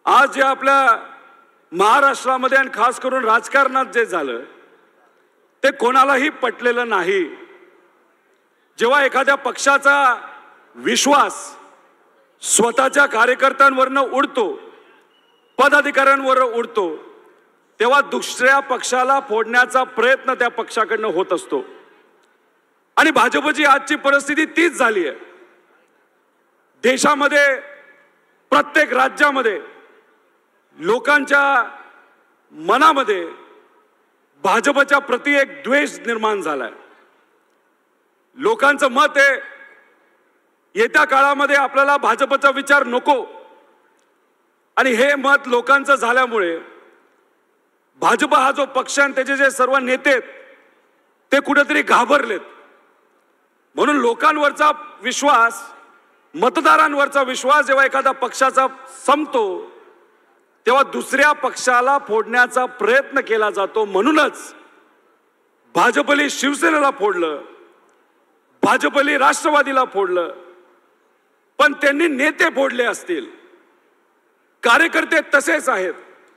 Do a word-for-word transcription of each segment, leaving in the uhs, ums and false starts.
आज जे आपल्या महाराष्ट्रामध्ये आणि खास करून राजकारणात जे झालं ते कोणालाही पटलेलं नाही। जेव्हा एखाद्या पक्षाचा विश्वास स्वतःच्या कार्यकर्त्यांवरनं उडतो, पदाधिकाऱ्यांवर उडतो, तेव्हा दुसऱ्या पक्षाला फोडण्याचा प्रयत्न त्या पक्षाकडनं होत असतो। आणि भाजपची आजची परिस्थिती तीच झाली आहे। देशामध्ये प्रत्येक राज्यामध्ये लोकांच्या मनामध्ये भाजपच्या प्रति एक द्वेष निर्माण झालाय। लोकांचं मत आहे येत्या काळामध्ये आपल्याला भाजपचा विचार नको, आणि हे मत लोकांचं झाल्यामुळे भाजप हा जो पक्ष आणि त्याचे जे सर्व नेते ते कुठेतरी घाबरलेत। म्हणून लोकांवरचा विश्वास, मतदारांवरचा विश्वास जेव्हा एखाद्या पक्षाचा संपतो तेव्हा दुसऱ्या पक्षाला फोडण्याचा प्रयत्न केला जातो। म्हणूनच भाजपने शिवसेनेला फोडलं, भाजपने राष्ट्रवादीला फोडलं, पण त्यांनी नेते फोडले असतील, कार्यकर्ते तसेच आहेत।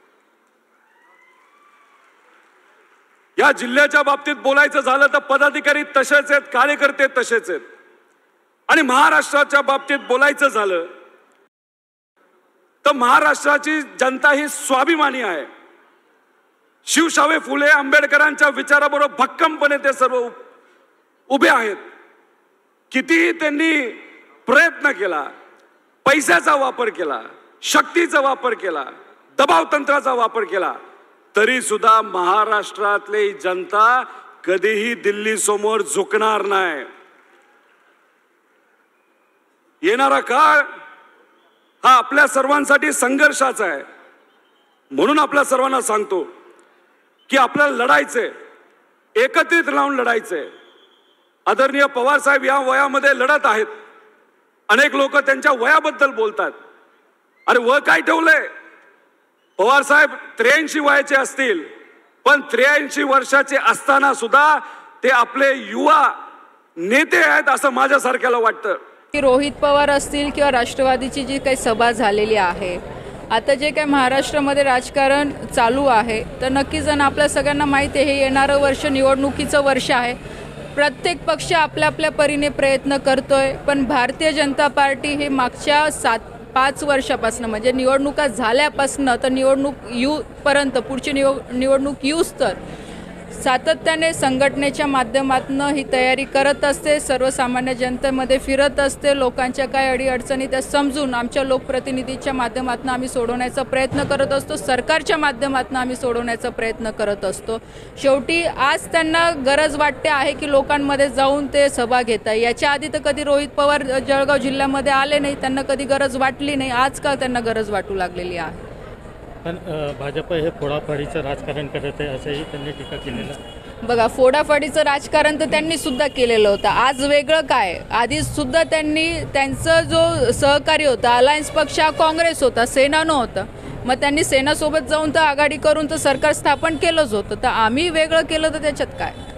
या जिल्ह्याच्या बाबतीत बोलायचं झालं तर पदाधिकारी तसेच आहेत, कार्यकर्ते तसेच आहेत। आणि महाराष्ट्राच्या बाबतीत बोलायचं झालं तर महाराष्ट्राची जनता ही स्वाभिमानी आहे। शिवशाहू फुले आंबेडकरांच्या विचाराबरोबर भक्कमपणे ते सर्व उभे आहेत। कितीही त्यांनी प्रयत्न केला, पैशाचा वापर केला, शक्तीचा वापर केला, दबाव तंत्राचा वापर केला, तरी सुद्धा महाराष्ट्रातली जनता कधीही दिल्ली समोर झुकणार नाही। येणारा काळ हा आपल्या सर्वांसाठी संघर्षाचा आहे। म्हणून आपल्या सर्वांना सांगतो की आपल्याला लढायचंय, एकत्रित राहून लढायचंय। आदरणीय पवार साहेब या वयामध्ये लढत आहेत। अनेक लोक त्यांच्या वयाबद्दल बोलतात, अरे वय काय ठेवलंय? पवार साहेब त्र्याऐंशी वयाचे असतील, पण त्र्याऐंशी वर्षाचे असताना सुद्धा ते आपले युवा नेते आहेत असं माझ्यासारख्याला वाटतं। रोहित पवार असतील किंवा राष्ट्रवादीची जी काही सभा झालेली आहे, आता जे काही महाराष्ट्रामध्ये राजकारण चालू आहे, तर नक्कीच आपल्या सगळ्यांना माहिती आहे हे येणारं वर्ष निवडणुकीचं वर्ष आहे। प्रत्येक पक्ष आपल्या आपल्या परीने प्रयत्न करतोय, पण भारतीय जनता पार्टी हे मागच्या सात पाच वर्षापासून म्हणजे निवडणुका झाल्यापासून तर निवडणूक येऊ पर्यंत पुढची निव निवडणूक येऊस तर सातत्याने संघटनेच्या माध्यमातून ही तयारी करत असते, सर्वसामान्य जनतेमध्ये फिरत असते, लोकांच्या काय अडीअडचणी त्या समजून आमच्या लोकप्रतिनिधीच्या माध्यमातून आम्ही सोडवण्याचा प्रयत्न करत असतो, सरकारच्या माध्यमातून आम्ही सोडवण्याचा प्रयत्न करत असतो। शेवटी आज त्यांना गरज वाटते आहे की लोकांमध्ये जाऊन ते सभा घेता। याच्या आधी तर कधी रोहित पवार जळगाव जिल्ह्यामध्ये आले नाही, त्यांना कधी गरज वाटली नाही, आज का त्यांना गरज वाटू लागलेली आहे। पण भाजप हे फोडाफोडीचं राजकारण करत आहे असंही त्यांनी टीका केलेलं। बघा, फोडाफोडीचं राजकारण तर त्यांनी सुद्धा केलेलं होतं। आज वेगळं काय, आधी सुद्धा त्यांनी त्यांचं जो सहकारी होता अलायन्स पक्ष हा काँग्रेस होता, सेना नव्हतं। मग त्यांनी सेनासोबत जाऊन तर आघाडी करून तर सरकार स्थापन केलंच होतं, तर आम्ही वेगळं केलं तर त्याच्यात काय?